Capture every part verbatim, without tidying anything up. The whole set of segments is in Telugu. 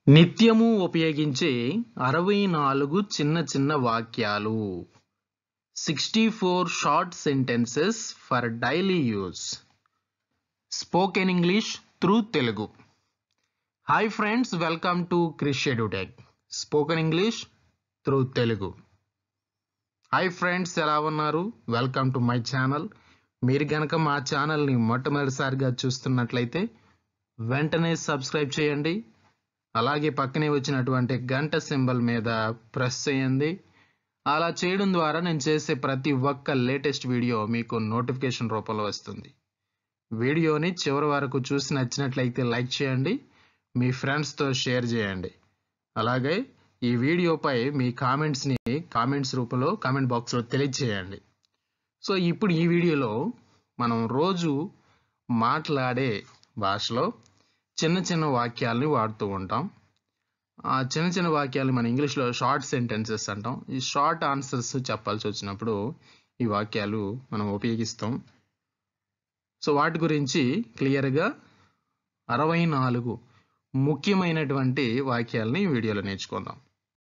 నిత్యము ఉపయోగించే అరవై నాలుగు చిన్న చిన్న వాక్యాలు. Sixty four short sentences for daily use. Spoken English through Telugu. Hi friends, welcome to Krish Edutech. Spoken English through Telugu. Hi friends, ఎలా ఉన్నారు? Welcome to my channel. మీరు కనుక మా ఛానల్ని మొట్టమొదటిసారిగా చూస్తున్నట్లయితే వెంటనే సబ్స్క్రైబ్ చేయండి. అలాగే పక్కనే వచ్చినటువంటి గంట సింబల్ మీద ప్రెస్ చేయండి. అలా చేయడం ద్వారా నేను చేసే ప్రతి ఒక్క లేటెస్ట్ వీడియో మీకు నోటిఫికేషన్ రూపంలో వస్తుంది. వీడియోని చివరి వరకు చూసి నచ్చినట్లయితే లైక్ చేయండి, మీ ఫ్రెండ్స్తో షేర్ చేయండి. అలాగే ఈ వీడియోపై మీ కామెంట్స్ని కామెంట్స్ రూపంలో కామెంట్ బాక్స్లో తెలియజేయండి. సో ఇప్పుడు ఈ వీడియోలో మనం రోజు మాట్లాడే భాషలో చిన్న చిన్న వాక్యాలని వాడుతూ ఉంటాం. ఆ చిన్న చిన్న వాక్యాలు మన ఇంగ్లీష్లో షార్ట్ సెంటెన్సెస్ అంటాం. ఈ షార్ట్ ఆన్సర్స్ చెప్పాల్సి వచ్చినప్పుడు ఈ వాక్యాలు మనం ఉపయోగిస్తాం. సో వాటి గురించి క్లియర్గా అరవై నాలుగు ముఖ్యమైనటువంటి వాక్యాలని ఈ వీడియోలో నేర్చుకుందాం.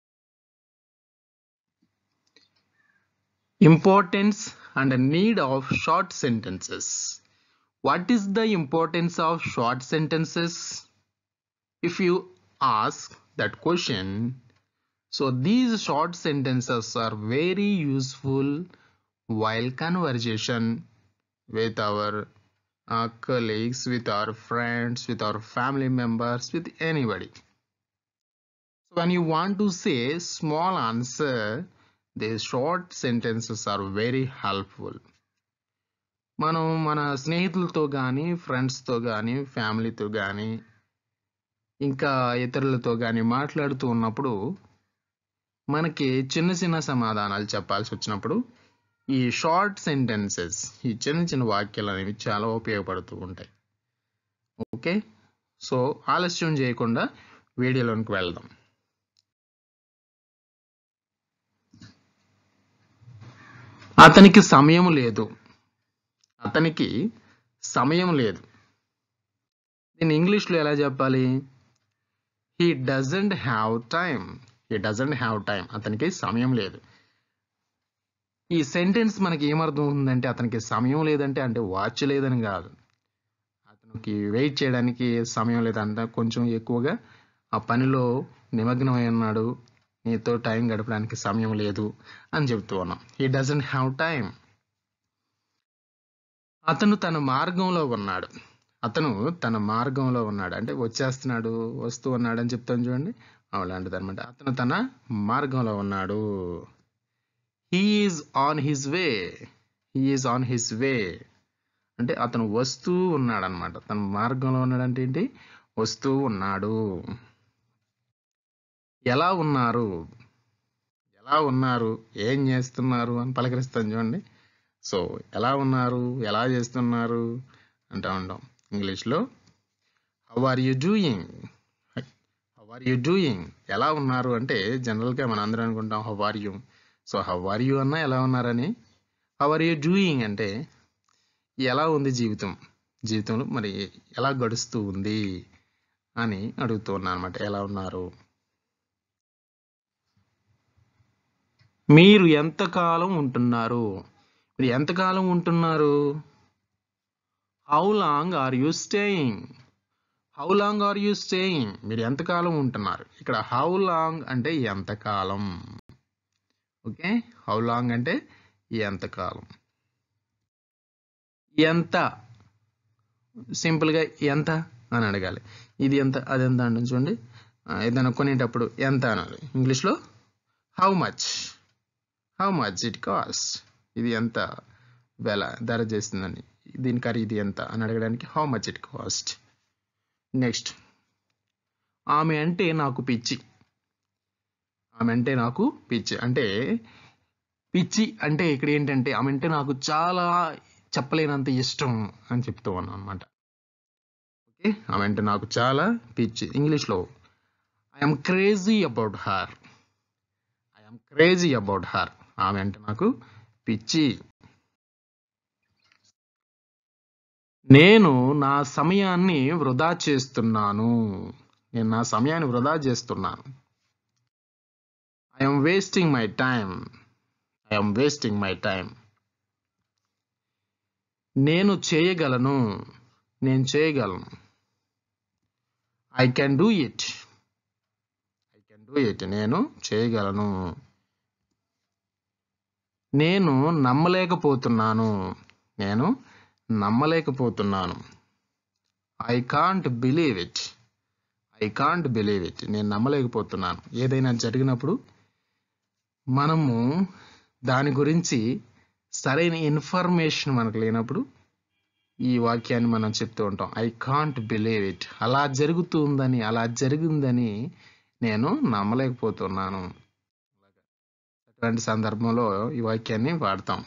Importance and need of short sentences. What is the importance of short sentences? If you ask that question, so these short sentences are very useful while conversation with our uh, colleagues, with our friends, with our family members, with anybody. So when you want to say small answer, these short sentences are very helpful. మనం మన స్నేహితులతో కానీ, ఫ్రెండ్స్తో కానీ, ఫ్యామిలీతో కానీ, ఇంకా ఇతరులతో కానీ మాట్లాడుతూ ఉన్నప్పుడు మనకి చిన్న చిన్న సమాధానాలు చెప్పాల్సి వచ్చినప్పుడు ఈ షార్ట్ సెంటెన్సెస్, ఈ చిన్న చిన్న వాక్యాలు అనేవి చాలా ఉపయోగపడుతూ ఉంటాయి. ఓకే, సో ఆలస్యం చేయకుండా వీడియోలోనికి వెళ్దాం. అతనికి సమయం లేదు. అతనికి సమయం లేదు. దీన్ని ఇంగ్లీష్లో ఎలా చెప్పాలి? He doesn't have time. He doesn't have time. అతనికి సమయం లేదు. ఈ సెంటెన్స్ మనకి ఏమర్థం అవుతుందంటే, అతనికి సమయం లేదంటే అంటే వాచ్ లేదని కాదు, అతనికి వెయిట్ చేయడానికి సమయం లేదంటే కొంచెం ఎక్కువగా ఆ పనిలో నిమగ్నమై ఉన్నాడు, నీతో టైం గడపడానికి సమయం లేదు అని చెప్తూ ఉన్నాం. He doesn't have time. అతను తన మార్గంలో ఉన్నాడు. అతను తన మార్గంలో ఉన్నాడు అంటే వచ్చేస్తున్నాడు, వస్తూ ఉన్నాడు అని చెప్తాను చూడండి, అలాంటిది అనమాట. అతను తన మార్గంలో ఉన్నాడు. He is on his way. He is on his way అంటే అతను వస్తూ ఉన్నాడు అనమాట. తన మార్గంలో ఉన్నాడు అంటే ఏంటి? వస్తూ ఉన్నాడు. ఎలా ఉన్నారు? ఎలా ఉన్నారు, ఏం చేస్తున్నారు అని పలకరిస్తాను చూడండి. సో ఎలా ఉన్నారు, ఎలా చేస్తున్నారు అంటూ ఉంటాం ఇంగ్లీష్లో. How are you doing. How are you doing ఎలా ఉన్నారు అంటే జనరల్గా మనం అందరం అనుకుంటాం how are you. So how are you అన్నా ఎలా ఉన్నారని, హౌ ఆర్ యూ డూయింగ్ అంటే ఎలా ఉంది జీవితం, జీవితంలో మరి ఎలా గడుస్తూ ఉంది అని అడుగుతూ ఉన్నా అనమాట. ఎలా ఉన్నారు. మీరు ఎంతకాలం ఉంటున్నారు. మీరు ఎంతకాలం ఉంటున్నారు. How long are you staying. How long are you staying మీరు ఎంతకాలం ఉంటున్నారు. ఇక్కడ హౌ లాంగ్ అంటే ఎంతకాలం. ఓకే, హౌ లాంగ్ అంటే ఎంతకాలం. ఎంత, సింపుల్గా ఎంత అని అడగాలి. ఇది ఎంత, అది ఎంత అంటే చూడండి, ఏదైనా కొనేటప్పుడు ఎంత అనాలి. ఇంగ్లీష్లో how much. How much it cost. ఇది ఎంత వెల ధర చేస్తుందని, దీని ఖరీదు ఎంత అని అడగడానికి how much it cost. Next, ఆమె అంటే నాకు పిచ్చి. ఆమె అంటే నాకు పిచ్చి అంటే పిచ్చి అంటే ఇక్కడ ఏంటంటే ఆమె అంటే నాకు చాలా చెప్పలేనంత ఇష్టం అని చెప్తూ ఉన్నాను అనమాట. ఓకే, ఆమె అంటే నాకు చాలా పిచ్చి. ఇంగ్లీష్లో I'm crazy about her. I'm crazy about her. ఆమె అంటే నాకు పిచ్చి. నేను నా సమయాన్ని వృధా చేస్తున్నాను. నేను నా సమయాన్ని వృధా చేస్తున్నాను. I'm wasting my time. I'm wasting my time. నేను చేయగలను. నేను చేయగలను. I can do it. I can do it. నేను చేయగలను. నేను నమ్మలేకపోతున్నాను. నేను నమ్మలేకపోతున్నాను. I can't believe it. I can't believe it. నేను నమ్మలేకపోతున్నాను. ఏదైనా జరిగినప్పుడు మనము దాని గురించి సరైన ఇన్ఫర్మేషన్ మనకు లేనప్పుడు ఈ వాక్యాన్ని మనం చెప్తూ ఉంటాం. I can't believe it. అలా జరుగుతుందని, అలా జరిగిందని నేను నమ్మలేకపోతున్నాను. అటువంటి సందర్భంలో ఈ వాక్యాన్ని వాడతాం.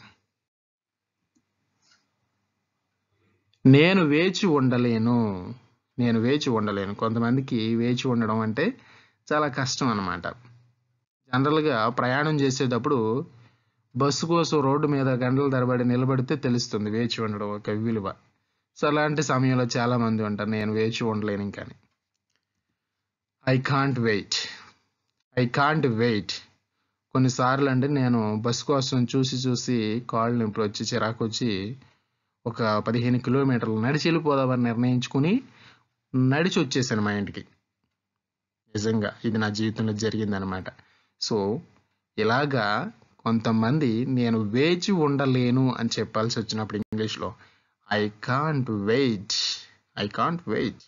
నేను వేచి ఉండలేను. నేను వేచి ఉండలేను. కొంతమందికి వేచి ఉండడం అంటే చాలా కష్టం అన్నమాట. జనరల్గా ప్రయాణం చేసేటప్పుడు బస్సు కోసం రోడ్డు మీద గంటల తరబడి నిలబడితే తెలుస్తుంది వేచి ఉండడం ఒక విలువ. సో అలాంటి సమయంలో చాలా మంది ఉంటారు నేను వేచి ఉండలేను ఇంకని. I can't wait. I can't wait. కొన్నిసార్లు అంటే నేను బస్సు కోసం చూసి చూసి కాళ్ళు నొప్పి వచ్చి చిరాకు వచ్చి ఒక పదిహేను కిలోమీటర్లు నడిచి వెళ్ళిపోదామని నిర్ణయించుకుని నడిచి వచ్చేసాను మా ఇంటికి. నిజంగా ఇది నా జీవితంలో జరిగిందనమాట. సో ఇలాగా కొంతమంది నేను వేచి ఉండలేను అని చెప్పాల్సి వచ్చినప్పుడు ఇంగ్లీష్లో I can't wait. I can't wait.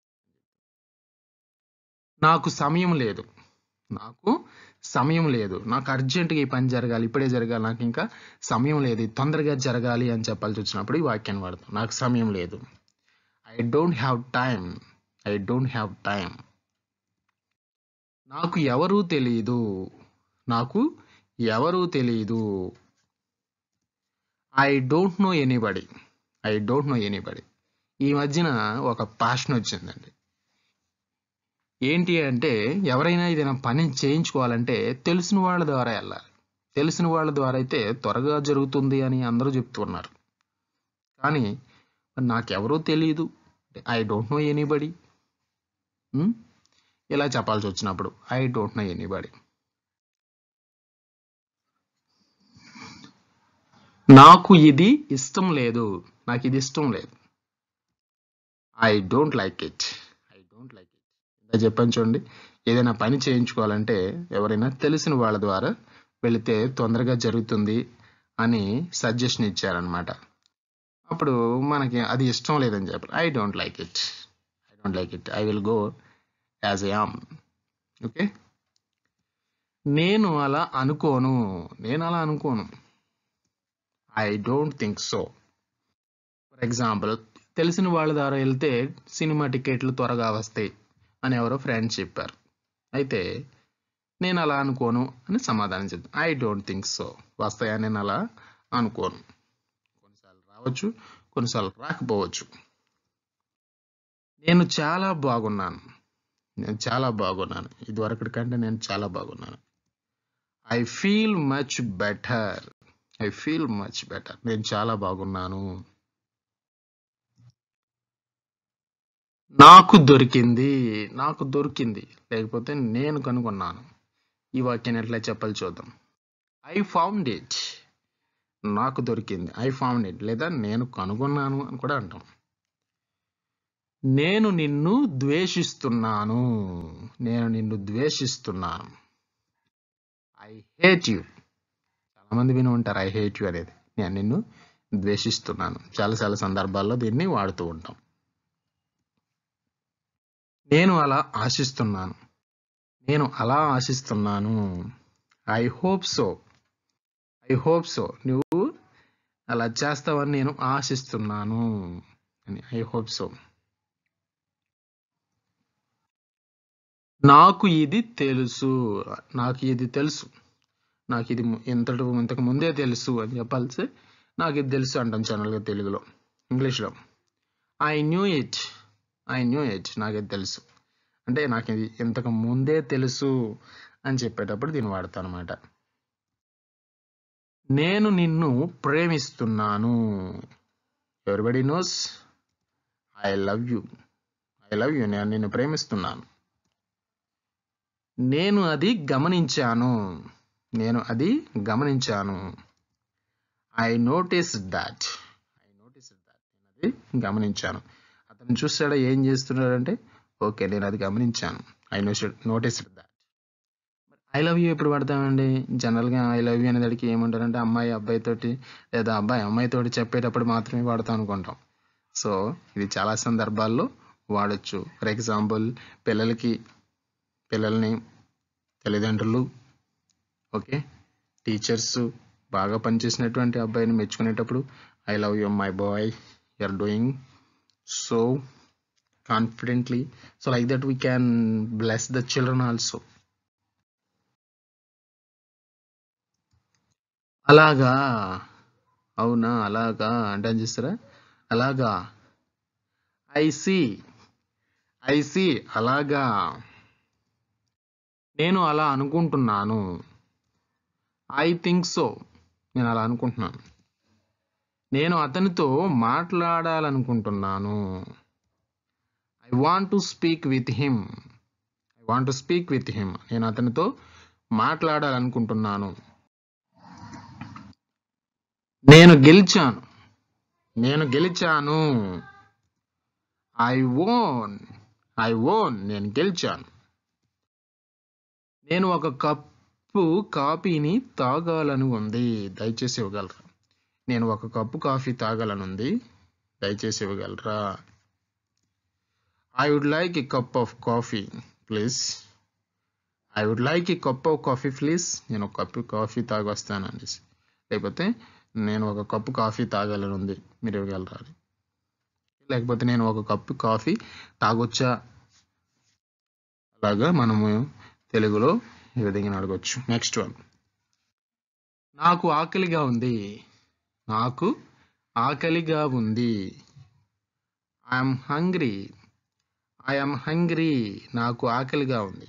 నాకు సమయం లేదు. నాకు సమయం లేదు. నాకు అర్జెంటుగా ఈ పని జరగాలి, ఇప్పుడే జరగాలి, నాకు ఇంకా సమయం లేదు, తొందరగా జరగాలి అని చెప్పాల్సి వచ్చినప్పుడు ఈ వాక్యాన్ని వాడతాం. నాకు సమయం లేదు. I don't have time. I don't have time. నాకు ఎవరూ తెలియదు. నాకు ఎవరూ తెలియదు. I don't know anybody. I don't know anybody. ఈ మధ్యన ఒక ప్యాషన్ వచ్చిందండి. ఏంటి అంటే ఎవరైనా ఏదైనా పని చేయించుకోవాలంటే తెలిసిన వాళ్ళ ద్వారా వెళ్ళాలి. తెలిసిన వాళ్ళ ద్వారా అయితే త్వరగా జరుగుతుంది అని అందరూ చెప్తున్నారు. కానీ నాకెవరూ తెలియదు. I don't know anybody. ఇలా చెప్పాల్సి వచ్చినప్పుడు ఐ డోంట్ నో ఎనీబడి. నాకు ఇది ఇష్టం లేదు. నాకు ఇది ఇష్టం లేదు. I don't like it. I don't like it. ఇలా చెప్పాను చూడండి. ఏదైనా పని చేయించుకోవాలంటే ఎవరైనా తెలిసిన వాళ్ళ ద్వారా వెళితే తొందరగా జరుగుతుంది అని సజెషన్ ఇచ్చారనమాట. అప్పుడు మనకి అది ఇష్టం లేదని చెప్పాలి. I don't like it. I don't like it. I will go as I am. Okay. నేను అలా అనుకోను. నేను అలా అనుకోను. I don't think so. For example తెలిసిన వాళ్ళ ద్వారా వెళ్తే సినిమా టికెట్లు త్వరగా వస్తాయి అని ఎవరో ఫ్రెండ్స్ చెప్పారు. అయితే నేను అలా అనుకోను అని సమాధానం చెప్తాను. I don't think so. వస్తాయా? నేను అలా అనుకోను. కొన్నిసార్లు రావచ్చు, కొన్నిసార్లు రాకపోవచ్చు. నేను చాలా బాగున్నాను. నేను చాలా బాగున్నాను. ఇదివరకటి కంటే నేను చాలా బాగున్నాను. I feel much better. I feel much better. నేను చాలా బాగున్నాను. నాకు దొరికింది. నాకు దొరికింది లేకపోతే నేను కనుగొన్నాను. ఈ వాక్యాన్ని ఎట్లా చెప్పాలి చూద్దాం. I found it. నాకు దొరికింది. ఐ ఫౌండ్ ఇట్ లేదా నేను కనుగొన్నాను అని కూడా అంటాం. నేను నిన్ను ద్వేషిస్తున్నాను. నేను నిన్ను ద్వేషిస్తున్నాను. I hate you. చాలా మంది విని ఉంటారు ఐ హేట్ యు అనేది. నేను నిన్ను ద్వేషిస్తున్నాను. చాలా చాలా సందర్భాల్లో దీన్ని వాడుతూ ఉంటాం. నేను అలా ఆశిస్తున్నాను. నేను అలా ఆశిస్తున్నాను. I hope so. I hope so. నువ్వు అలా చేస్తావని నేను ఆశిస్తున్నాను అని. I hope so. నాకు ఇది తెలుసు. నాకు ఇది తెలుసు. నాకు ఇది ఇంతటి ఇంతకు ముందే తెలుసు అని చెప్పాల్సి నాకు ఇది తెలుసు అంటాం జనరల్గా తెలుగులో. ఇంగ్లీష్లో I knew it. I knew it. నాకు ఇది తెలుసు అంటే నాకు ఇది ఇంతకు ముందే తెలుసు అని చెప్పేటప్పుడు దీన్ని వాడతాను అనమాట. నేను నిన్ను ప్రేమిస్తున్నాను. Everybody knows I love you. I love you. నేను నిన్ను ప్రేమిస్తున్నాను. నేను అది గమనించాను నేను అది గమనించాను I notice that I notice that నేను అది గమనించాను. అతను చూసాడా ఏం చేస్తున్నాడంటే ఓకే నేను అది గమనించాను I no notice that. I love you ఎప్పుడు పడతామండి? జనరల్గా ఐ లవ్ యూ అనేదానికి ఏమంటారంటే అమ్మాయి అబ్బాయితోటి లేదా అబ్బాయి అమ్మాయితోటి చెప్పేటప్పుడు మాత్రమే వాడతాం అనుకుంటాం. సో ఇది చాలా సందర్భాల్లో వాడచ్చు. ఫర్ ఎగ్జాంపుల్ పిల్లలకి పిల్లల్ని తల్లిదండ్రులు ఓకే టీచర్స్ బాగా పనిచేసినటువంటి అబ్బాయిని మెచ్చుకునేటప్పుడు I love you my boy you are doing so confidently. So like that we can bless the children also. అలాగా అవునా అలాగా అంటే ఏం చేస్తారా అలాగా ఐ సీ ఐ సీ అలాగా నేను అలా అనుకుంటున్నాను ఐ థింక్ సో నేను అలా అనుకుంటున్నాను. నేను అతనితో మాట్లాడాలనుకుంటున్నాను I want to speak with him I want to speak with him నేను అతనితో మాట్లాడాలనుకుంటున్నాను. నేను గెలిచాను నేను గెలిచాను ఐ ఓన్ ఐ ఓన్ నేను గెలిచాను. నేను ఒక కప్పు కాఫీని తాగాలని ఉంది దయచేసి ఇవ్వగలరా నేను ఒక కప్పు కాఫీ తాగాలని ఉంది దయచేసి ఇవ్వగలరా. I would like a cup of coffee please I would like a cup of coffee please నేను ఒక కప్పు కాఫీ తాగి వస్తాను అనేసి, లేకపోతే నేను ఒక కప్పు కాఫీ తాగాలని ఉంది మీరు ఇవ్వగలరా, లేకపోతే నేను ఒక కప్పు కాఫీ తాగొచ్చా. అలాగా మనము తెలుగులో ఈ విధంగా అడగొచ్చు. నెక్స్ట్ వన్ నాకు ఆకలిగా ఉంది నాకు ఆకలిగా ఉంది ఐఎమ్ హంగ్రీ ఐఎమ్ హంగ్రీ నాకు ఆకలిగా ఉంది.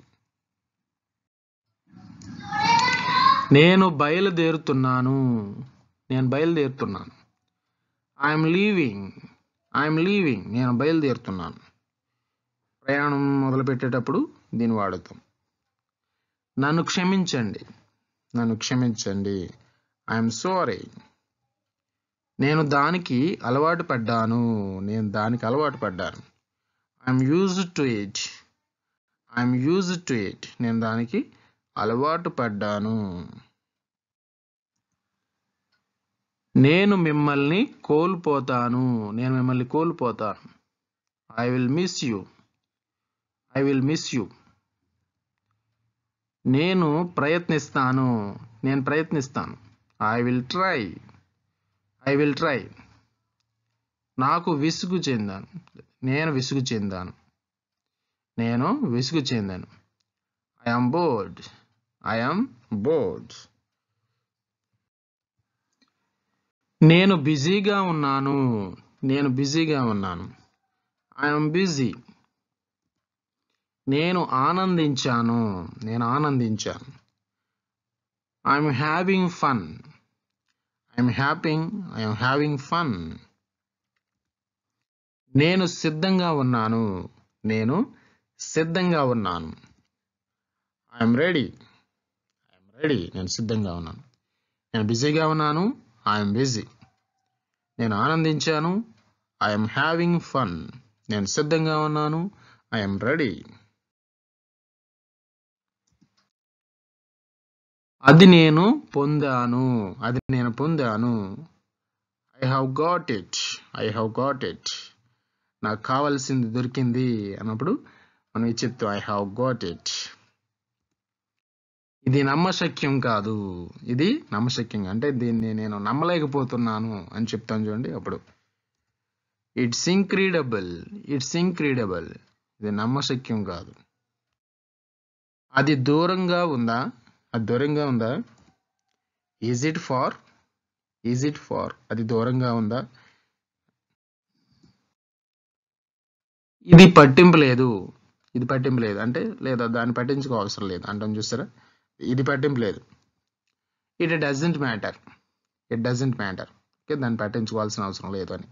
నేను బయలుదేరుతున్నాను నేను బయలుదేరుతున్నాను ఐఎమ్ లీవింగ్ ఐఎమ్ లీవింగ్ నేను బయలుదేరుతున్నాను. ప్రయాణం మొదలుపెట్టేటప్పుడు దీన్ని వాడతాం. నన్ను క్షమించండి నన్ను క్షమించండి ఐఎమ్ సారీ నేను దానికి అలవాటు పడ్డాను నేను దానికి అలవాటు పడ్డాను I'm used to it I'm used to it నేను దానికి అలవాటు పడ్డాను. నేను మిమ్మల్ని కోల్పోతాను నేను మిమ్మల్ని కోల్పోతాను I will miss you I will miss you నేను ప్రయత్నిస్తాను నేను ప్రయత్నిస్తాను I will try I will try నాకు విసుగు చెందాను నేను విసుగు చెందాను నేను విసుగు చెందాను I am bored I am bored నేను బిజీగా ఉన్నాను నేను బిజీగా ఉన్నాను ఐ యామ్ బిజీ నేను ఆనందించాను నేను ఆనందించాను I'm having fun I'm having I'm having fun నేను సిద్ధంగా ఉన్నాను నేను సిద్ధంగా ఉన్నాను ఐఎమ్ రెడీ ఐఎమ్ రెడీ నేను సిద్ధంగా ఉన్నాను. నేను బిజీగా ఉన్నాను ఐఎమ్ బిజీ నేను ఆనందించాను ఐఎమ్ హ్యావింగ్ ఫన్ నేను సిద్ధంగా ఉన్నాను ఐఎమ్ రెడీ. అది నేను పొందాను అది నేను పొందాను I have got it I have got it నాకు కావాల్సింది దొరికింది అన్నప్పుడు మనం ఇది చెప్తాం ఐ హ్యావ్ గాట్ ఇట్. ఇది నమ్మశక్యం కాదు ఇది నమ్మశక్యం అంటే దీన్ని నేను నమ్మలేకపోతున్నాను అని చెప్తాను చూడండి అప్పుడు ఇట్స్ ఇంక్రెడిబుల్ ఇట్స్ ఇంక్రెడిబుల్ ఇది నమ్మశక్యం కాదు. అది దూరంగా ఉందా అది దూరంగా ఉందా is it far is it far అది దూరంగా ఉందా. ఇది పట్టింపు లేదు ఇది పట్టింపు లేదు అంటే లేదా దాన్ని పట్టించుకో అవసరం లేదు అంటాం చూస్తారా ఇది పట్టింపు లేదు. It doesn't matter it doesn't matter okay దాన్ని పట్టించుకోవాల్సిన అవసరం లేదు అని.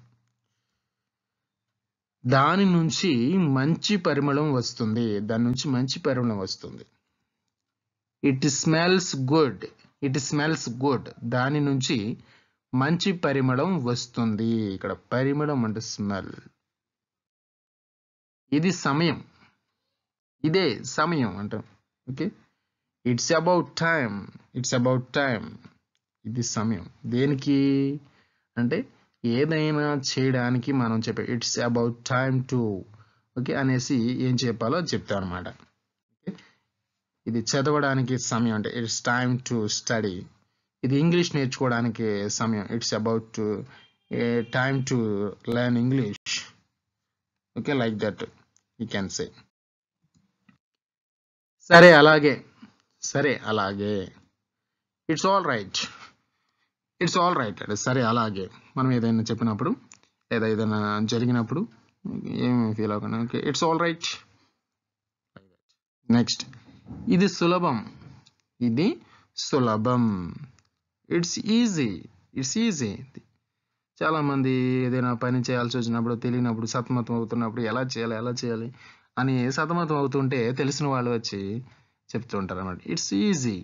దాని నుంచి మంచి పరిమళం వస్తుంది దాని నుంచి మంచి పరిమళం వస్తుంది it smells good it smells good దాని నుంచి మంచి పరిమళం వస్తుంది. ఇక్కడ పరిమళం అంటే స్మెల్. ఇది సమయం, ఇదే సమయం అంటాం. Okay, it's about time it's about time ఇది సమయం. దేనికి అంటే ఏదైనా చేయడానికి మనం చెప్పే it's about time to okay అనేసి ఏం చెప్పాలో చెప్తాం అనమాట. ఇది చదవడానికి సమయం అంటే ఇట్స్ టైమ్ టు స్టడీ. ఇది ఇంగ్లీష్ నేర్చుకోవడానికి సమయం, it's about to time to learn English. Okay, like that you can say. సరే అలాగే సరే అలాగే it's all right it's all right అంటే సరే అలాగే. మనం ఏదైనా చెప్పినప్పుడు లేదా ఏదైనా జరిగినప్పుడు ఏమి ఫీల్ అవ్వకుండా okay it's all right. Next, ఇది సులభం ఇది సులభం. It's easy it's easy. చాలా మంది ఏదైనా పని చేయాల్సి వచ్చినప్పుడు తెలియనప్పుడు సతమతం అవుతున్నప్పుడు ఎలా చేయాలి ఎలా చేయాలి అని సతమతం అవుతుంటే తెలిసిన వాళ్ళు వచ్చి చెప్తూ ఉంటారు అన్నమాట. It's easy.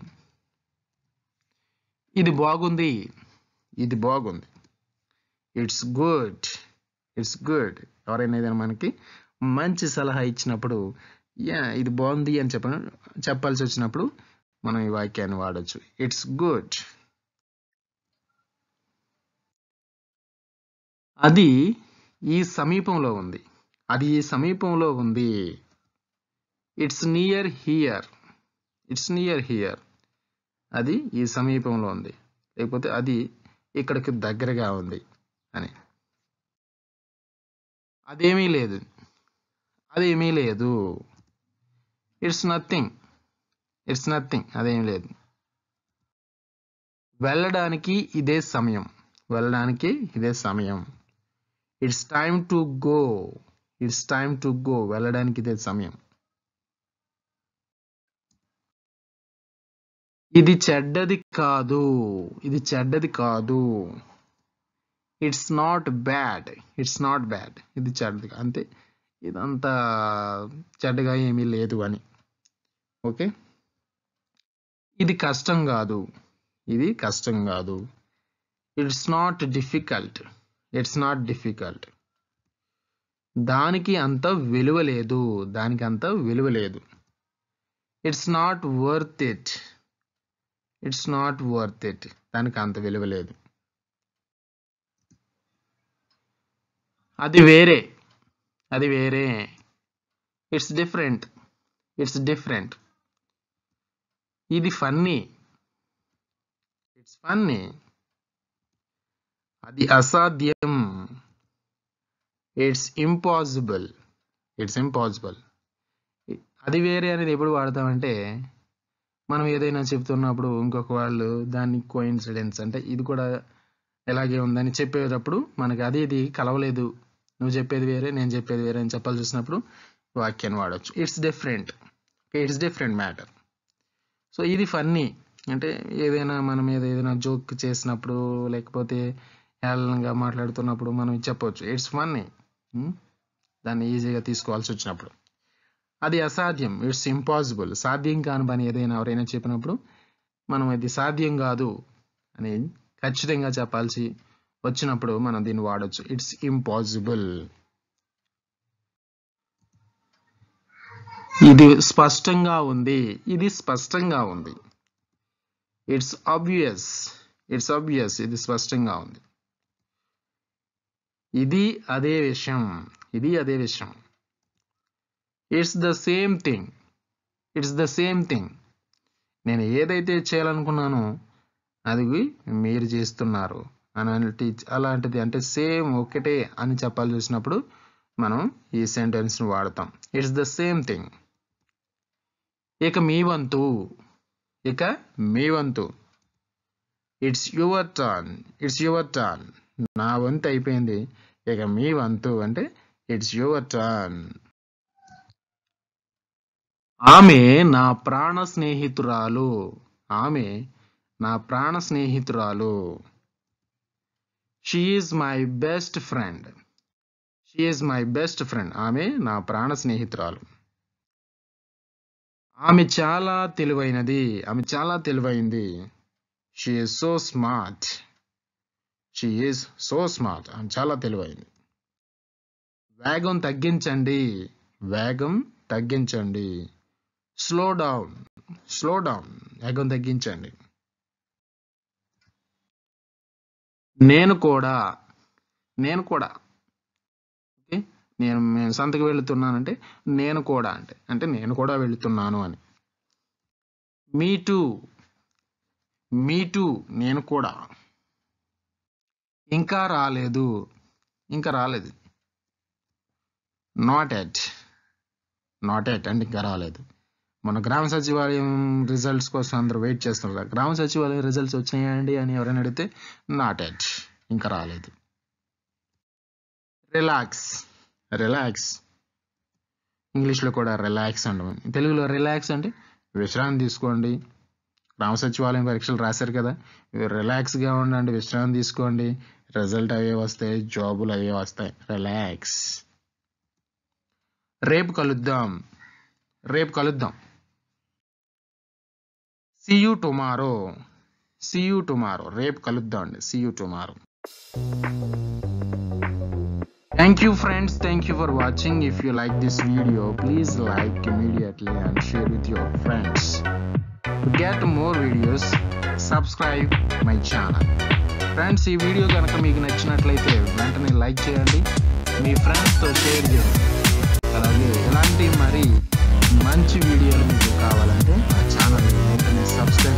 ఇది బాగుంది ఇది బాగుంది. It's good it's good. ఎవరైనా ఏదైనా మనకి మంచి సలహా ఇచ్చినప్పుడు యా ఇది బాగుంది అని చెప్ప చెప్పాల్సి వచ్చినప్పుడు మనం ఈ వాక్యాన్ని వాడచ్చు, ఇట్స్ గుడ్. అది ఈ సమీపంలో ఉంది అది ఈ సమీపంలో ఉంది. It's near here it's near here. అది ఈ సమీపంలో ఉంది, లేకపోతే అది ఇక్కడికి దగ్గరగా ఉంది అని. అదేమీ లేదు అదేమీ లేదు. ఇట్స్ నథింగ్ ఇట్స్ నథింగ్ అదేమీ లేదు. వెళ్ళడానికి ఇదే సమయం వెళ్ళడానికి ఇదే సమయం. It's time to go it's time to go. వెళ్ళడానికి ఇదే సమయం. ఇది చెడ్డది కాదు ఇది చెడ్డది కాదు. It's not bad it's not bad. ఇది చెడ్డది అంతే, ఇదంతా చెడ్డగా ఏమీ లేదు అని. ఓకే, ఇది కష్టం కాదు ఇది కష్టం కాదు. It's not difficult it's not difficult. దానికి అంత విలువ లేదు దానికి అంత విలువ లేదు. It's not worth it it's not worth it. దానికి అంత విలువ లేదు. అది వేరే అది వేరే. It's different it's different. ఇది ఫన్నీ ఇట్స్ ఫన్నీ. అది అసాధ్యం ఇట్స్ ఇంపాసిబుల్ ఇట్స్ ఇంపాసిబుల్. అది వేరే అనేది ఎప్పుడు వాడతామంటే మనం ఏదైనా చెప్తున్నప్పుడు ఇంకొక వాళ్ళు దాన్ని కోఇన్సిడెన్స్ అంటే ఇది కూడా ఎలాగే ఉందని చెప్పేటప్పుడు మనకి అది ఇది కలవలేదు, నువ్వు చెప్పేది వేరే నేను చెప్పేది వేరే అని చెప్పాల్సి వచ్చినప్పుడు వాక్యాన్ని వాడచ్చు, it's different it's different matter. So ఇది ఫన్నీ అంటే ఏదైనా మనం మీద ఏదైనా జోక్ చేసినప్పుడు లేకపోతే హేళనగా మాట్లాడుతున్నప్పుడు మనం చెప్పవచ్చు ఇట్స్ ఫన్నీ, దాన్ని ఈజీగా తీసుకోవాల్సి వచ్చినప్పుడు. అది అసాధ్యం ఇట్స్ ఇంపాసిబుల్. సాధ్యం కాని పని ఏదైనా ఎవరైనా చెప్పినప్పుడు మనం ఇది సాధ్యం కాదు అని ఖచ్చితంగా చెప్పాల్సి వచ్చినప్పుడు మనం దీన్ని వాడచ్చు, ఇట్స్ ఇంపాసిబుల్. ఇది స్పష్టంగా ఉంది ఇది స్పష్టంగా ఉంది. It's obvious it's obvious. ఇది స్పష్టంగా ఉంది. ఇది అదే విషయం ఇది అదే విషయం. It's the same thing it's the same thing. నేను ఏదైతే చేయాలనుకున్నానో అది మీరు చేస్తున్నారు అని అలాంటిది అంటే సేమ్ ఒకటే అని చెప్పాల్సి వచ్చినప్పుడు మనం ఈ సెంటెన్స్ని వాడతాం, ఇట్స్ ద సేమ్ థింగ్. ఇక మీ వంతు ఇక మీ వంతు. It's your turn it's your turn. నా వంతు అయిపోయింది, ఇక మీ వంతు అంటే ఇట్స్ యువర్ టర్న్. ఆమె నా ప్రాణ స్నేహితురాలు ఆమె నా ప్రాణ స్నేహితురాలు. She is my best friend she is my best friend. ఆమె నా ప్రాణ స్నేహితురాలు. ఆమె చాలా తెలివైనది. ఆమె చాలా తెలివైంది. She is so smart. She is so smart. ఆమె చాలా తెలివైంది. వేగం తగ్గించండి. వేగం తగ్గించండి. Slow down. Slow down. వేగం తగ్గించండి. నేను కూడా. నేను కూడా. ఓకే, నేను నేను సంతకు వెళుతున్నానంటే నేను కూడా అంటే అంటే నేను కూడా వెళుతున్నాను అని. Me too. Me too. నేను కూడా. ఇంకా రాలేదు. ఇంకా రాలేదు. Not at. నాట్ ఎట్ అంటే ఇంకా రాలేదు. మన గ్రామ సచివాలయం రిజల్ట్స్ కోసం అందరూ వెయిట్ చేస్తున్నారు. గ్రామ సచివాలయం రిజల్ట్స్ వచ్చాయండి అని ఎవరైనా అడిగితే నాట్ ఎట్, ఇంకా రాలేదు. రిలాక్స్. రిలాక్స్. ఇంగ్లీష్లో కూడా రిలాక్స్ అంటాం. తెలుగులో రిలాక్స్ అంటే విశ్రాంతి తీసుకోండి. గ్రామ సచివాలయం పరీక్షలు రాశారు కదా, రిలాక్స్గా ఉండండి, విశ్రాంతి తీసుకోండి, రిజల్ట్ అవే వస్తాయి, జాబులు అవే వస్తాయి. రిలాక్స్. రేపు కలుద్దాం. రేపు కలుద్దాం. See you tomorrow. See you tomorrow. రేపు కలుద్దాం అండి. See you tomorrow. Thank you friends, thank you for watching. If you like this video, please like immediately and share with your friends. To get more videos, subscribe my channel. Friends, ఈ వీడియో కనుక మీకు నచ్చినట్లయితే వెంటనే లైక్ చేయండి, మీ ఫ్రెండ్స్తో షేర్ చేయండి. అలాగే ఇలాంటి మరి మంచి వీడియోలు మీకు కావాలంటే మా ఛానల్ వెంటనే సబ్స్క్రైబ్